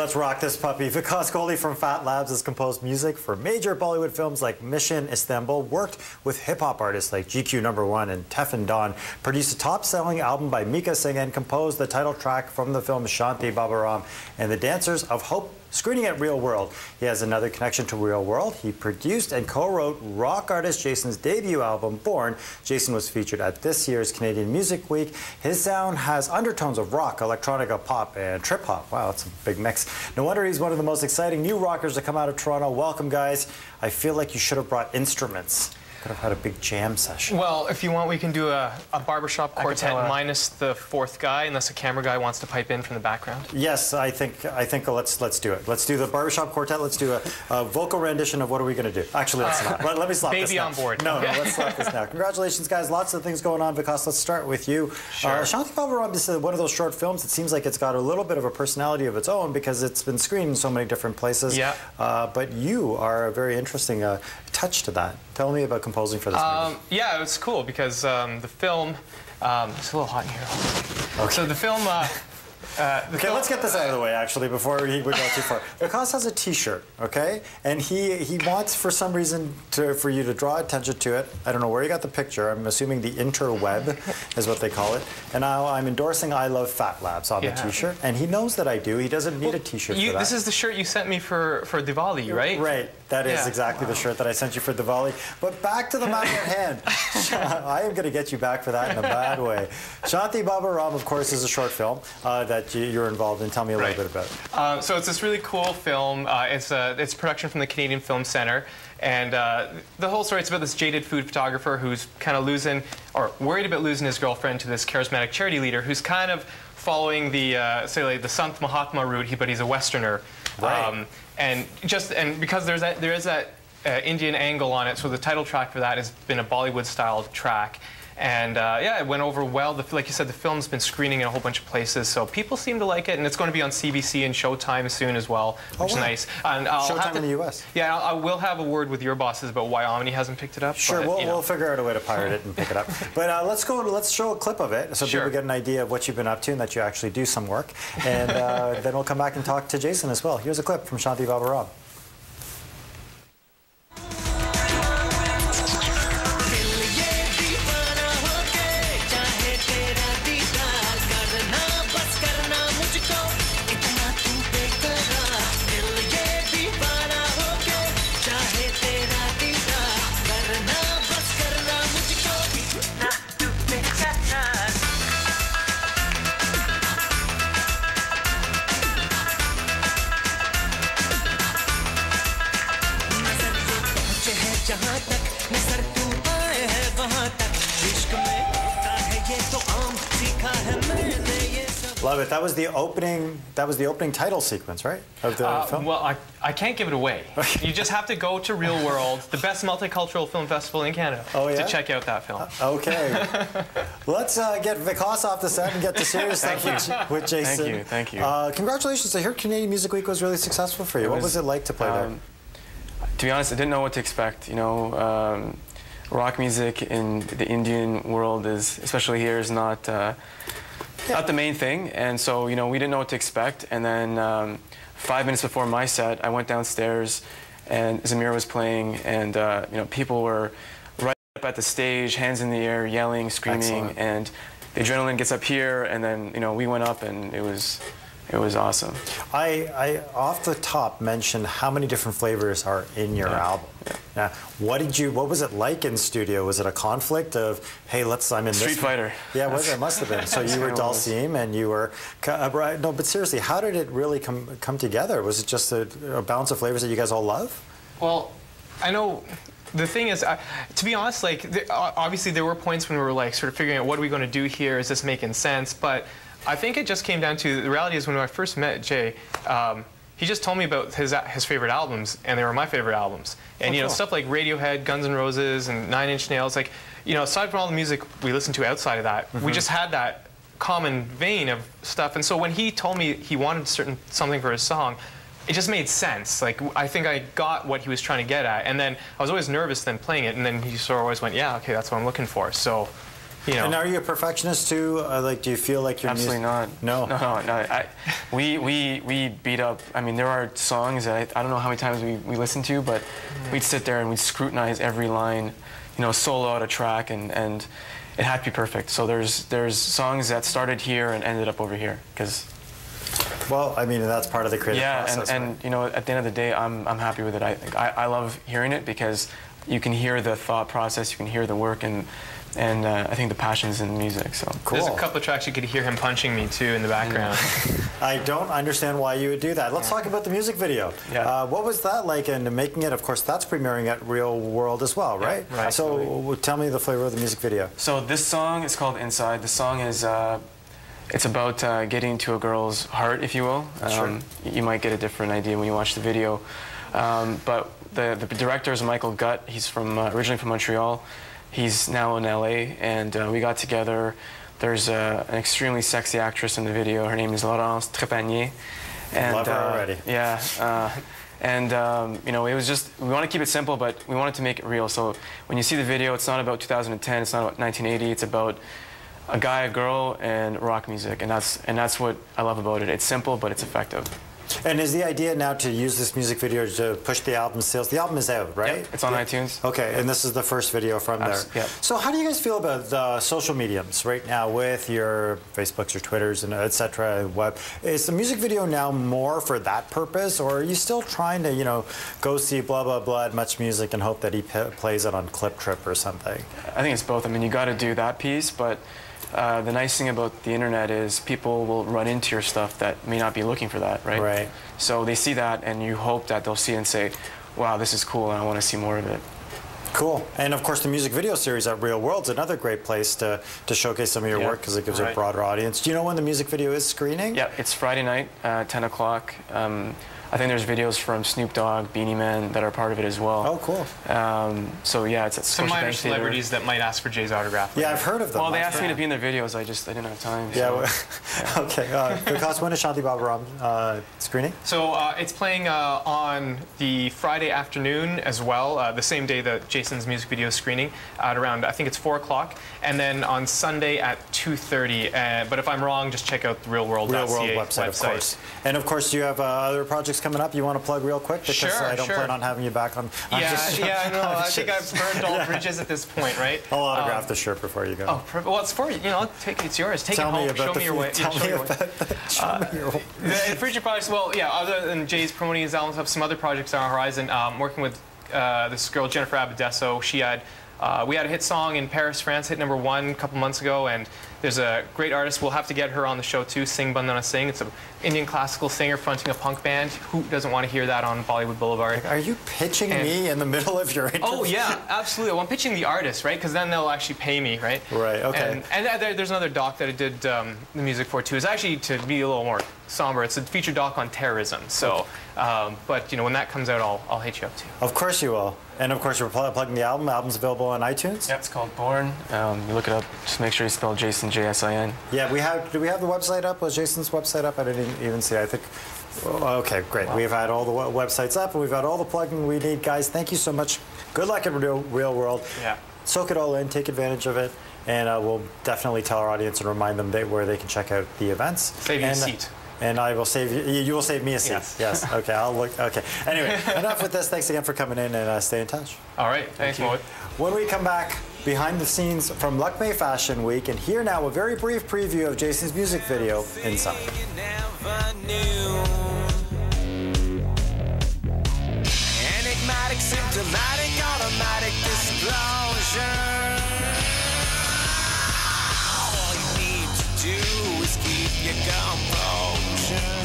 let's rock this puppy. Vikas Kohli from Fat Labs has composed music for major Bollywood films like Mission Istanbul, worked with hip-hop artists like GQ Number One and Teflon Don, produced a top-selling album by Mika Singh, and composed the title track from the film Shanti Babaram and the Dancers of Hope, screening at Real World. He has another connection to Real World. He produced and co-wrote rock artist Jason's debut album, Born. Jason was featured at this year's Canadian Music Week. His sound has undertones of rock, electronica, pop, and trip-hop. Wow, that's a big mix. No wonder he's one of the most exciting new rockers to come out of Toronto. Welcome, guys. I feel like you should have brought instruments. Could have had a big jam session. Well, if you want, we can do a barbershop quartet minus the fourth guy, unless a camera guy wants to pipe in from the background. Yes, I think let's do it. Let's do the barbershop quartet. Let's do a vocal rendition of what are we going to do. Actually, let's not. Let me slap this Baby now. on board. No, let's slap this now. Congratulations, guys. Lots of things going on. Vikas, let's start with you. Sure. Shanti Babaram is one of those short films. It seems like it's got a little bit of a personality of its own because it's been screened in so many different places. Yeah. But you are a very interesting touch to that. Tell me about composing for this movie. Yeah, it was cool because the film, it's a little hot in here. Okay. So the film, let's get this out of the way, actually, before we go too far. Vikas has a T-shirt, okay? And he wants, for some reason, for you to draw attention to it. I don't know where you got the picture. I'm assuming the interweb is what they call it. And now I'm endorsing I Love Fat Labs on the T-shirt. And he knows that I do. He doesn't need a T-shirt for that. This is the shirt you sent me for Diwali, right? Right. That is exactly the shirt that I sent you for Diwali. But back to the matter at hand. I am going to get you back for that in a bad way. Shanti Babaram, of course, is a short film that you're involved in. Tell me a little bit about it. So it's this really cool film. It's production from the Canadian Film Centre. And the whole story, it's about this jaded food photographer who's kind of losing, or worried about losing his girlfriend to this charismatic charity leader who's kind of following the, say, like the Sant Mahatma route, but he's a Westerner. Right. And because there is that Indian angle on it, so the title track for that has been a Bollywood-style track. And yeah, it went over well. Like you said, the film's been screening in a whole bunch of places, so people seem to like it. And it's going to be on CBC and Showtime soon as well, which is nice. And Showtime in the U.S. Yeah, I will have a word with your bosses about why Omni hasn't picked it up. Sure, but, we'll figure out a way to pirate it and pick it up. But let's show a clip of it so people get an idea of what you've been up to and that you actually do some work. And then we'll come back and talk to Jason as well. Here's a clip from Shanti Babaram. Love it. That was the opening. That was the opening title sequence, right? Of the film. Well, I can't give it away. You just have to go to Real World, the best multicultural film festival in Canada, to check out that film. Okay. Let's get Vikas off the set and get to serious stuff with Jason. Thank you. Congratulations. I hear Canadian Music Week was really successful for you. What was it like to play there? To be honest, I didn't know what to expect. You know, rock music in the Indian world is, especially here, is not the main thing. And so, you know, we didn't know what to expect. And then 5 minutes before my set, I went downstairs and Zamir was playing, and you know, people were right up at the stage, hands in the air, yelling, screaming, and the adrenaline gets up here, and then, you know, we went up and it was awesome. I off the top mentioned how many different flavors are in your album. Now, what was it like in studio? Was it a conflict of, hey, I'm in Street Fighter. Yeah, it must have been. So you were Dalsim and you were, no, but seriously, how did it really come together? Was it just a balance of flavors that you guys all love? Well, I know. The thing is, to be honest, like, obviously there were points when we were like sort of figuring out what are we going to do here? Is this making sense? But I think it just came down to, the reality is when I first met Jay, he just told me about his favorite albums, and they were my favorite albums. And, you know, stuff like Radiohead, Guns N' Roses, and Nine Inch Nails, like, you know, aside from all the music we listened to outside of that, we just had that common vein of stuff. And so when he told me he wanted something for his song, it just made sense. Like, I think I got what he was trying to get at. And then I was always nervous then playing it, and then he sort of always went, yeah, okay, that's what I'm looking for. So You know. And are you a perfectionist too? Like, do you feel like you're Absolutely not. No. No. We beat up. I mean, there are songs that I don't know how many times we listened to, but we'd sit there and we'd scrutinize every line, you know, solo out a track, and it had to be perfect. So there's songs that started here and ended up over here, because. Well, I mean, that's part of the creative process. Yeah, and right? you know, at the end of the day, I'm happy with it. I love hearing it because you can hear the thought process, you can hear the work, and I think the passion's in the music. So Cool. There's a couple of tracks you could hear him punching me too in the background. I don't understand why you would do that. Let's talk about the music video. Yeah. What was that like? And making it, of course, that's premiering at Real World as well, right? Yeah, right. So tell me the flavor of the music video. So this song is called Inside. The song is it's about getting to a girl's heart, if you will. Sure. You might get a different idea when you watch the video. But the director is Michael Gutt. He's from originally from Montreal. He's now in LA, and we got together. There's an extremely sexy actress in the video. Her name is Laurence Trepanier. And, Love her already. Yeah. You know, it was just, we want to keep it simple, but we wanted to make it real. So when you see the video, it's not about 2010, it's not about 1980, it's about a guy, a girl, and rock music. And that's what I love about it. It's simple, but it's effective. And is the idea now to use this music video to push the album sales? The album is out, right? Yep, it's on iTunes. Okay, and this is the first video from there. Yep. So how do you guys feel about the social mediums right now with your Facebooks, your Twitters, and et cetera? Web? Is the music video now more for that purpose, or are you still trying to, you know, go see blah, blah, blah at Much Music and hope that he plays it on Clip Trip or something? I think it's both. I mean, you got to do that piece, but the nice thing about the internet is people will run into your stuff that may not be looking for that, right? Right. So they see that, and you hope that they'll see it and say, wow, this is cool, and I want to see more of it. Cool. And of course, the music video series at Real World's another great place to showcase some of your work because it gives a broader audience. Do you know when the music video is screening? Yeah, it's Friday night, 10 o'clock. I think there's videos from Snoop Dogg, Beanie Man that are part of it as well. Oh, cool. So yeah, it's at Some Scotiabank minor Theatre. celebrities that might ask for Jay's autograph. Yeah, I've heard of them. Well, they asked me to be in their videos. I didn't have time. Yeah. So. Okay. Because when is Shanti Babaram screening? So it's playing on the Friday afternoon as well, the same day that Jason's music video is screening at around, I think it's 4 o'clock, and then on Sunday at 2:30. But if I'm wrong, just check out the Real World website, of course. And of course, you have other projects coming up you want to plug real quick? Because Sure, I don't plan on having you back on. I think I've burned all bridges at this point, right? I'll autograph the shirt before you go. Oh, well, it's for you. You know, it's yours. Take Tell it home. me about Show me your way. Tell me show me your way. The future projects, well, yeah, other than Jay's promoting his albums, have some other projects on our horizon. Working with this girl, Jennifer Abadesso. We had a hit song in Paris, France, hit #1 a couple months ago, and there's a great artist. We'll have to get her on the show too, Sing Bandana Sing. It's an Indian classical singer fronting a punk band. Who doesn't want to hear that on Bollywood Boulevard? Are you pitching me in the middle of your interview? Oh, yeah, absolutely. Well, I'm pitching the artist, right? Because then they'll actually pay me, right? Right, okay. And there's another doc that I did the music for, too. It's actually, to be a little more somber, it's a feature doc on terrorism. So, but, you know, when that comes out, I'll hit you up, too. Of course you will. And of course, you're plugging the album. The album's available on iTunes? Yeah, it's called Born. You look it up. Just make sure you spell Jason, J-S-I-N. Yeah, do we have the website up? Was Jason's website up? I didn't even see. I think. Okay, great. We've had all the websites up, and we've had all the plugging we need, guys. Thank you so much. Good luck at Real World. Yeah. Soak it all in. Take advantage of it, and we'll definitely tell our audience and remind them where they can check out the events. Save you a seat. And I will save you. You will save me a seat. Yes. Okay. I'll look. Okay. Anyway, enough with this. Thanks again for coming in, and stay in touch. All right. Thanks, Mo. When we come back, behind the scenes from Lakme Fashion Week, and here now a very brief preview of Jason's music video, Inside. Enigmatic, symptomatic, automatic disclosure. All you need to do is keep your composure.